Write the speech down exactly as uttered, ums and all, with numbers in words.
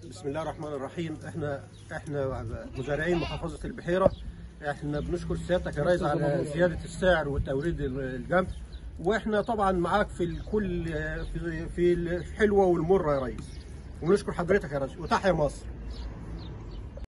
بسم الله الرحمن الرحيم. احنا احنا مزارعين محافظه البحيره. احنا بنشكر سيادتك يا ريس على زياده السعر وتوريد الجمح، واحنا طبعا معاك في الكل، في في الحلوه والمره يا ريس، ونشكر حضرتك يا ريس، وتحيا مصر.